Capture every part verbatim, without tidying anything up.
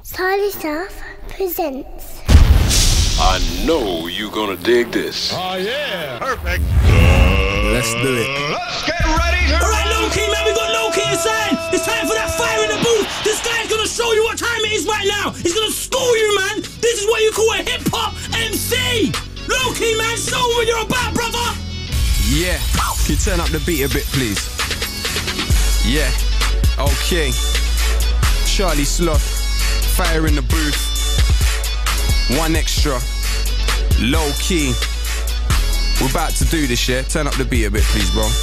Charlie South presents. I know you gonna dig this. Oh yeah, perfect. Let's do it. Let's get ready to. Alright, Low Key, man, we got Low Key inside. It's time for that fire in the booth. This guy's gonna show you what time it is right now. He's gonna school you, man. This is what you call a hip hop M C. Low Key, man, show what you're about, brother. Yeah, can you turn up the beat a bit, please? Yeah, okay. Charlie Sloth, fire in the booth. One extra, Low Key. We're about to do this, yeah? Turn up the beat a bit, please, bro.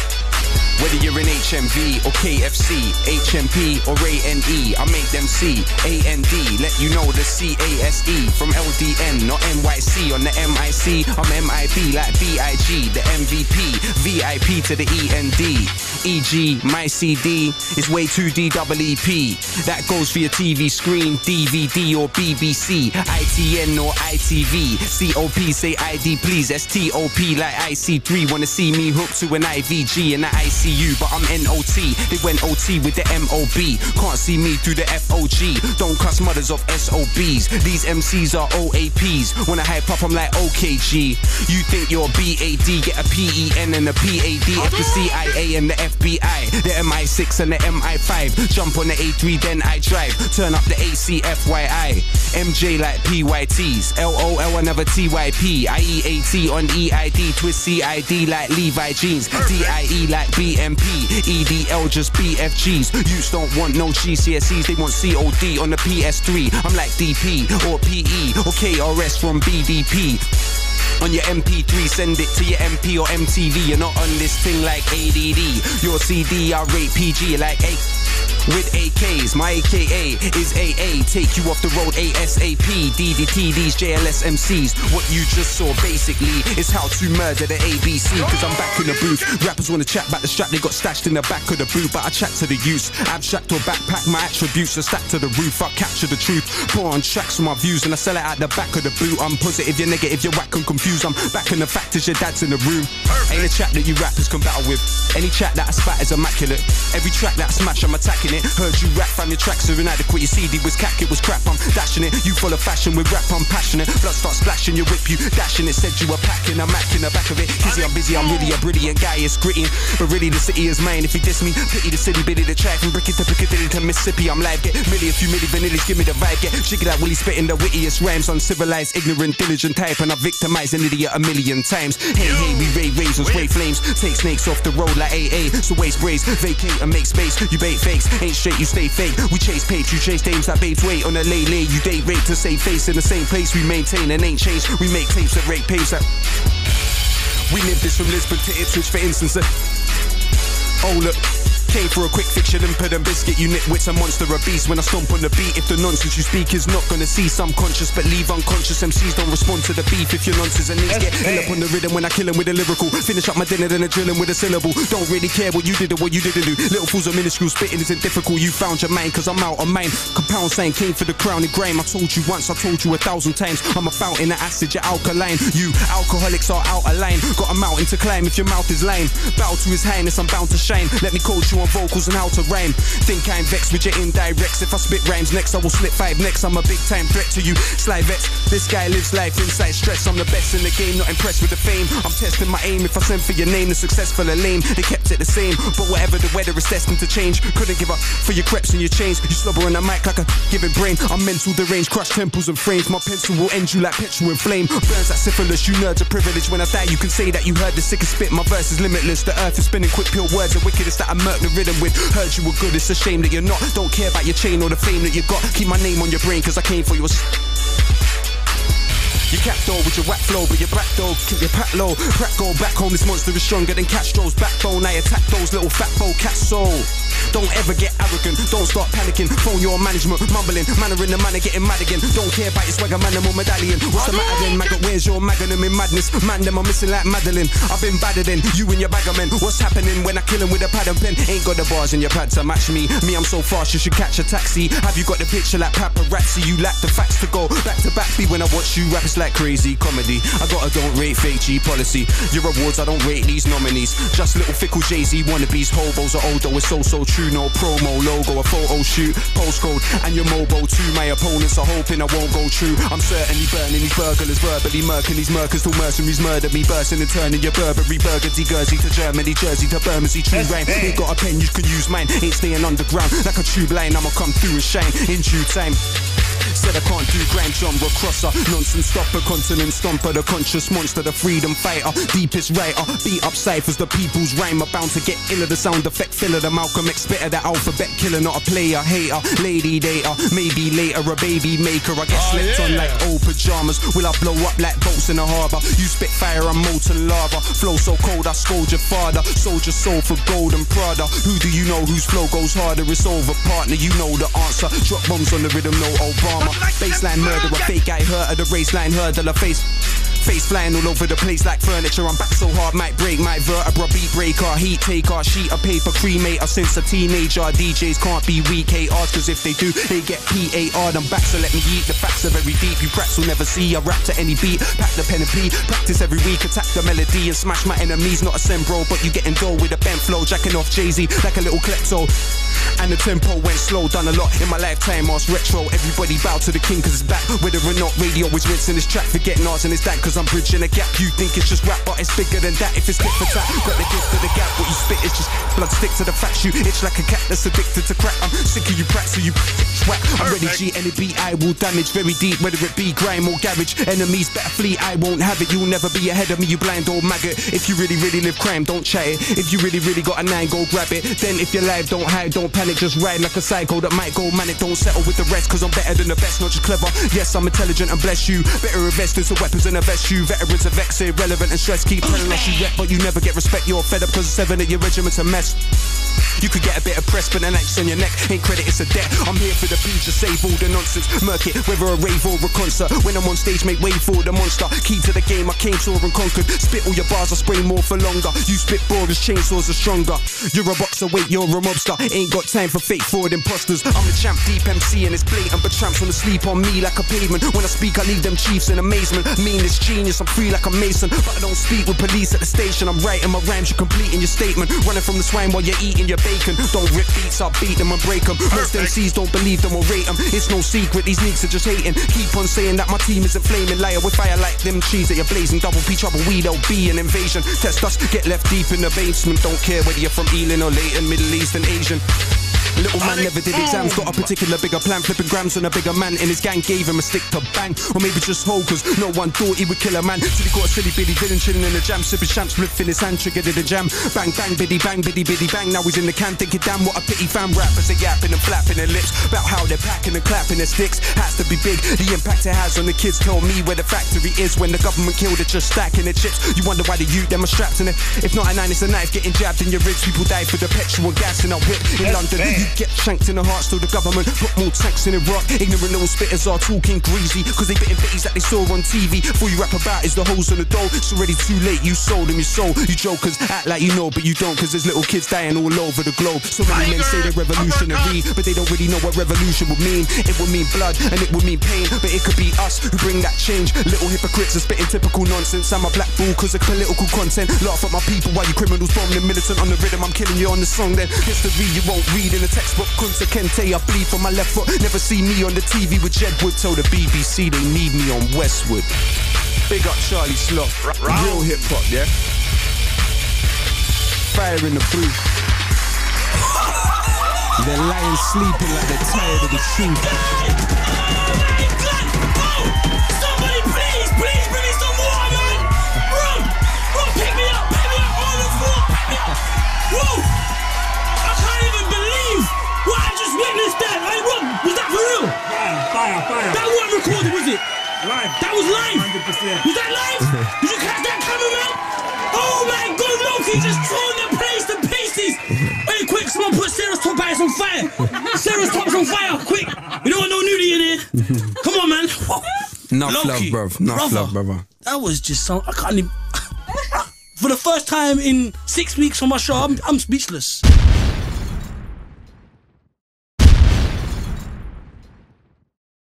Whether you're in H M V or K F C, H M P or A N E, I make them see A N D, let you know the C A S E. From L D N, not N Y C. On the M I C, I'm M I B like B I G. The M V P, V I P to the E N D. E G, my C D is way too D E E P. That goes for your T V screen, D V D or B B C, I T N or I T V. C O P, say I D please, S T O P like I C three. Wanna see me hooked to an I V G in the I C U, but I'm N O T. They went O T with the M O B. Can't see me through the F O G. Don't cuss mothers of S O Bs. These M Cs are O A Ps. When I hype up, I'm like O K G. You think you're B A D, get a P E N and a P A D. F the C I A and the F B I, the M I six and the M I five. Jump on the A three, then I drive. Turn up the A C F Y I. M J like P Y Ts. L O L another T Y P. I E A T on E I D. Twist C I D like Levi jeans. D I E like B M P. E D L just B F Gs. Youths don't want no G C S Es, they want C O D on the P S three. I'm like D P or P E or K R S from B D P. On your M P three, send it to your M P or M T V. You're not on this thing like A D D. Your C D, I rate P G like A. With A Ks, my A K A is A A. Take you off the road ASAP. D D T, these J L S M Cs. What you just saw basically is how to murder the A B C. Cause I'm back in the booth. Rappers wanna chat about the strap they got stashed in the back of the boot, but I chat to the use. Abstract or backpack, my attributes are stacked to the roof. I capture the truth, pour on tracks for my views, and I sell it out the back of the boot. I'm positive, you're negative, you're whack and confused. I'm back in the fact is your dad's in the room. Ain't a chat that you rappers can battle with. Any chat that I spat is immaculate. Every track that I smash, I'm attacking it. Heard you rap, fam, your tracks are inadequate. Your C D was cack, it was crap, I'm dashing it. You full of fashion, with rap, I'm passionate. Blood starts splashing, you whip, you dashing it. Said you were packing, I'm macking the back of it. Kizzy, I'm busy, I'm really a brilliant guy, it's gritty. But really the city is mine, if you diss me, pity the city, biddy the track. From Brickett to Piccadilly to Mississippi, I'm live. Get milli, a few milli vanillas, give me the vibe. Get jiggy like Willie spitting the wittiest rhymes. Uncivilized, ignorant, diligent type, and I victimize an idiot a million times. Hey, hey, we ray razors, spray flames. Take snakes off the road like A A. So waste braids, vacate and make space. You bait fakes, ain't straight, you stay fake. We chase papes, you chase dames like babes. Wait on a lay lay, you date rape to save face. In the same place we maintain and ain't changed. We make tapes that rate paves that. We live this from Lisbon to Ipswich, for instance. uh, Oh look, came for a quick fix, you limpid and biscuit. You nitwits, a monster, a beast. When I stomp on the beat, if the nonsense you speak is not gonna cease, I'm conscious but leave unconscious. M Cs don't respond to the beef if your nonsense and knees get hell up on the rhythm. When I kill 'em with a lyrical, finish up my dinner then I drill 'em with a syllable. Don't really care what you did or what you didn't do. Little fools are minuscule, spitting isn't difficult. You found your mind cause I'm out on mine. Compound saying came for the crown and grime. I told you once, I told you a thousand times. I'm a fountain of acid, you're alkaline. You alcoholics are out of line. Got a mountain to climb if your mouth is lame. Bow to his highness, I'm bound to shine. Let me coach you on vocals and how to rhyme. Think I'm vexed with your indirects. If I spit rhymes next, I will slip five next. I'm a big time threat to you, sly vets. This guy lives life inside stress. I'm the best in the game, not impressed with the fame. I'm testing my aim. If I send for your name, the successful or lame, they kept it the same. But whatever the weather is destined to change. Couldn't give up for your creps and your chains. You slobber on the mic like a giving brain. I'm mental deranged, crush temples and frames. My pencil will end you like petrol and flame. Burns like syphilis, you nerds are privileged. When I die, you can say that you heard the sickest spit. My verse is limitless. The earth is spinning quick, pure words are wickedest that I murk the rhythm with. Heard you were good, it's a shame that you're not. Don't care about your chain or the fame that you got. Keep my name on your brain cause I came for yours. You cap though with your whack flow, but your back though, keep your pack low. Crack go back home, this monster is stronger than Castro's backbone. I attack those little fat bow cats so. Don't ever get arrogant, don't start panicking. Phone your management, mumbling, manner in the manner getting mad again. Don't care about your swagger, man, I'm on medallion. What's the matter then, maggot, where's your magnum in madness? Man, them are missing like Madeline. I've been badder than you and your bagger men. What's happening when I kill him with a pad and pen? Ain't got the bars in your pad to match me. Me, I'm so fast, you should catch a taxi. Have you got the picture like paparazzi? You lack the facts to go back to back. Be when I watch you rap, it's like crazy comedy. I got a don't rate fake G policy. Your awards, I don't rate these nominees. Just little fickle Jay-Z wannabes. Hobos are old though, it's so so true, no promo, logo, a photo shoot, postcode, and your mobile too. My opponents are hoping I won't go true. I'm certainly burning these burglars, verbally murking these murkers till mercenaries murder me, bursting and turning your Burberry, Burgundy, Guernsey to Germany, Jersey to Bermondsey, true rain. Ain't got a pen, you can use mine. Ain't staying underground like a tube line. I'ma come through and shine in due time. Said I can't do grand genre crosser, nonsense stopper, continent stomper, the conscious monster, the freedom fighter, deepest writer, beat up ciphers, the people's rhyme are bound to get iller, the sound effect filler, the Malcolm X spitter, the alphabet killer, not a player, hater, lady dater, maybe later a baby maker, I get oh, slept yeah. on like old pajamas, will I blow up like boats in a harbour, you spit fire, I'm molten lava, flow so cold I scold your father, sold your soul for gold and Prada, who do you know whose flow goes harder, it's over partner, you know the answer, drop bombs on the rhythm, no Obama. Baseline murderer, fake guy hurt the race line hurdler, face face flying all over the place like furniture. I'm back so hard, might break my vertebra, beat breaker, heat taker, sheet of paper cremator. Since a teenager, D Js can't be weak K Rs, cause if they do, they get P A R'd. I'm back, so let me eat. The facts are very deep, you brats will never see. I rap to any beat, pack the pen and P, practice every week, attack the melody and smash my enemies. Not a sim bro, but you getting dough with a bent flow, jacking off Jay-Z like a little klepto. And the tempo went slow, done a lot in my lifetime, ask retro. Everybody bow to the king cause it's back. Whether or not radio is rinsing this track, forgetting ours and it's that cause I'm bridging a gap. You think it's just rap, but it's bigger than that. If it's tit for tat, got the gift of the gap. What you spit is just blood, stick to the facts. You itch like a cat that's addicted to crack. I'm sick of you prats, so you whack. I'm ready G, any beat I will damage very deep, whether it be grime or garage. Enemies better flee, I won't have it. You'll never be ahead of me, you blind old maggot. If you really, really live crime, don't chat it. If you really, really got a nine, go grab it. Then if you're live, don't hide, don't panic, just ride like a psycho that might go manic. Don't settle with the rest, cause I'm better than the best, not just clever. Yes, I'm intelligent and bless you. Better invest in some weapons and invest you. Veterans are vexed, irrelevant and stressed. Keep telling us you rep, but you never get respect. You're fed up cause seven of your regiment's a mess. You could get a bit of press, but an X on your neck ain't credit, it's a debt. I'm here for the beats to save all the nonsense. Murk it, whether a rave or a concert. When I'm on stage, make way for the monster. Key to the game, I came, saw and conquered. Spit all your bars, I spray more for longer. You spit borders, chainsaws are stronger. You're a boxer, wait, you're a mobster. Ain't got time for fake forward imposters. I'm the champ, deep M C and it's blatant, but tramps wanna sleep on me like a pavement. When I speak, I leave them chiefs in amazement. Meanest genius, I'm free like a mason, but I don't speak with police at the station. I'm writing my rhymes, you're completing your statement. Running from the swine while you're eating your bacon. Don't rip beats, I'll beat them and break them. Most M Cs don't believe them or rate them. It's no secret, these leaks are just hating. Keep on saying that my team isn't flaming. Liar with fire like them cheese that you're blazing. Double P trouble, we don't be an invasion. Test us, get left deep in the basement. Don't care whether you're from Ealing or Leighton, Middle East and Asian. Little man never did exams, got a particular bigger plan. Flipping grams on a bigger man in his gang, gave him a stick to bang. Or maybe just hold, cause no one thought he would kill a man. Till he got a silly billy villain chilling in the jam, sipping champs, flip in his hand, triggered in the jam. Bang, bang, biddy, bang, biddy, biddy, bang. Now he's in the can, thinking damn what a pity fam. Rappers are yapping and flapping their lips about how they're packing and clapping their sticks. Has to be big, the impact it has on the kids. Tell me where the factory is when the government killed it, just stacking their chips. You wonder why the youth, them are strapped in it. If not a nine, it's a knife getting jabbed in your ribs. People die for the petrol and gas in a whip. In London, you get shanked in the heart, still the government put more tanks in Iraq. Ignorant little spitters are talking greasy, cause they bitten bitties that they saw on T V. All you rap about is the holes in the dough. It's already too late, you sold them your soul. You jokers act like you know, but you don't, cause there's little kids dying all over the globe. So many men say they're revolutionary, but they don't really know what revolution would mean. It would mean blood and it would mean pain, but it could be us who bring that change. Little hypocrites are spitting typical nonsense. I'm a black bull cause of political content. Laugh at my people while you criminals bomb the militant on the rhythm. I'm killing you on the song then. History you won't read in the textbook. Kunta Kente, I bleed from my left foot. Never see me on the T V with Jedwood. Tell the B B C they need me on Westwood. Big up Charlie Sloth. Real hip hop, yeah? Fire in the booth. They're lying sleeping like they're tired of the truth. Oh my God! Oh! Somebody please, please bring me some water, man! Run! Run, pick me up, pick me up on the floor, pick me up! Whoa! I can't even believe what I just witnessed there. Hey, Rob, was that for real? Fire, fire, fire. That wasn't recorded, was it? Live. That was live? one hundred percent. Was that live? Did you catch that, cameraman? Oh my God, Loki just thrown the place to pieces. Hey, quick, someone put Sarah's top eyes on fire. Sarah's top's on fire, quick. We don't want no nudie in here. Come on, man. Enough love, Loki, bruv. Enough brother, love, brother. That was just so, I can't even. For the first time in six weeks on my show, I'm, I'm speechless.